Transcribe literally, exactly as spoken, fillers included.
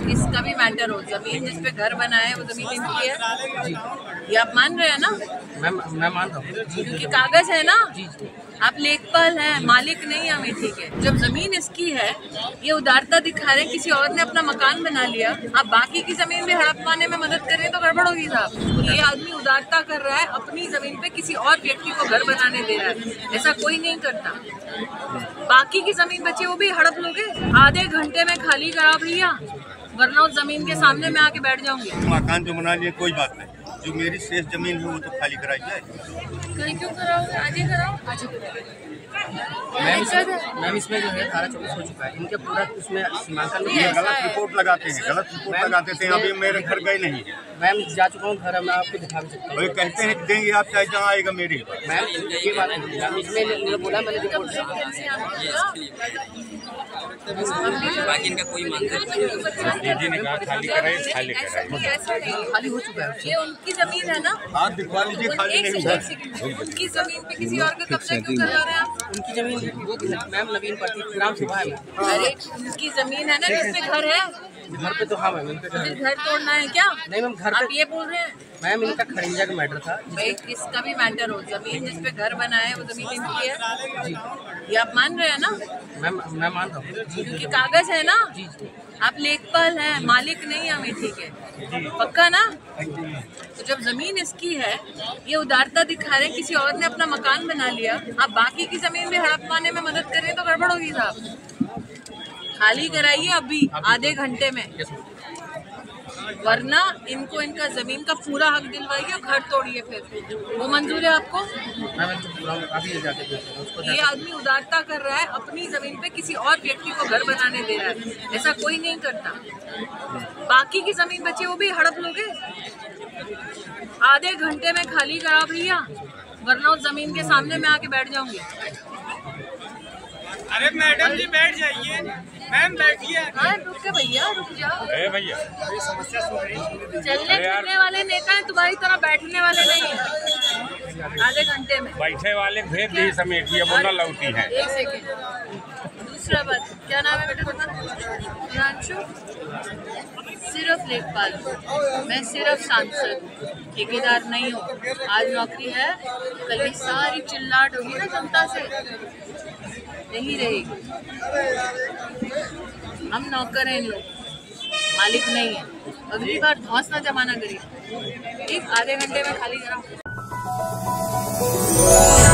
किसका भी मैटर हो, जमीन जिस पे घर बना है वो जमीन इनकी है। ये आप मान रहे हैं ना? मैं मैं मान रहा हूँ क्योंकि कागज है ना, आप लेखपाल हैं, मालिक नहीं हमें, ठीक है। जब जमीन इसकी है, ये उदारता दिखा रहे हैं, किसी और ने अपना मकान बना लिया, आप बाकी की जमीन भी हड़प पाने में मदद कर रहे हैं तो गड़बड़ होगी साहब। ये आदमी उदारता कर रहा है, अपनी जमीन पे किसी और व्यक्ति को घर बनाने दे रहा है, ऐसा कोई नहीं करता। बाकी की जमीन बची वो भी हड़प लोगे, आधे घंटे में खाली कराओ भैया, वरना उस जमीन के सामने मैं आके बैठ जाऊंगी। मकान जो बना लिए कोई बात नहीं, जो मेरी शेष जमीन है वो तो खाली कराई जाए। कल क्यों कराओगे? आज ही कराओ, आज ही कराओ। मैम इसमें जो है धारा चौबीस हो चुका है, इनके पूरा उसमें सीमांकन ये गलत रिपोर्ट लगाते हैं, गलत रिपोर्ट लगाते थे। अभी मेरे घर गए नहीं, मैम जा चुका हूँ घर, मैं आपको दिखा भी सकता हूँ। कहते हैं देंगे आप, चाहे जहाँ आएगा मेरे। मैम ये बात है, इसमें बोला मैंने रिपोर्ट बाकी इनका कोई दीदी ने कहा खाली कराए, खाली कराए, खाली हो चुका है। ये उनकी जमीन है ना, आप दिखवा लीजिए खाली नहीं हुआ। उनकी जमीन पे किसी और का कब्जा क्यों कर रहे हैं आप? उनकी जमीन वो मैम नवीन पति ग्राम सभा है। अरे उनकी जमीन है ना जिसपे घर है, घर पे तो हाँ मैम इनका घर घर तोड़ना है क्या? नहीं मैम घर आप ये बोल रहे हैं? मैम इनका खड़िंजा का मैटर था। भाई किसका भी मैटर हो, जमीन जिस पे घर बना है वो जमीन इनकी है। ये आप मान रहे हैं ना? मैम मैं मान रहा हूँ क्योंकि कागज है ना, आप लेखपाल हैं, मालिक नहीं हमें, ठीक है, पक्का ना? तो जब जमीन इसकी है, ये उदारता दिखा रहे हैं, किसी और ने अपना मकान बना लिया, आप बाकी की जमीन भी हड़प पाने में मदद कर रहे हैं तो गड़बड़ होगी साहब। खाली कराइए अभी, आधे घंटे में, वरना इनको इनका जमीन का पूरा हक दिलवाइए और घर तोड़िए। फिर वो मंजूर है आपको? ये आदमी उदारता कर रहा है, अपनी जमीन पे किसी और व्यक्ति को घर बनाने दे रहा है, ऐसा कोई नहीं करता। बाकी की जमीन बची वो भी हड़प लोगे, आधे घंटे में खाली कराओ भैया, वरना उस जमीन के सामने मैं आके बैठ जाऊंगी। अरे मैडम जी बैठ जाइए, मैम बैठिए। हाँ रुक के भैया, रुक जाओ। ए भैया समस्या सुन रही। चलने फिरने वाले नेता हैं, तुम्हारी तरह बैठने वाले नहीं हैं। आधे घंटे में बैठे वाले भेद दी समेटिए बोला लौटी है। एक सेकेंड, दूसरा बात, क्या नाम है बेटा तुम्हारा? हिमांशु। सिर्फ लेखपाल, मैं सिर्फ सांसद, ठेकेदार नहीं हूँ। आज नौकरी है, कल ये सारी चिल्लाट होगी ना जनता से, नहीं रहेगी। हम नौकर हैं, इन लोग मालिक नहीं है। अगली बार धौंस ना जमाना करिए, ठीक? आधे घंटे में खाली कराओ।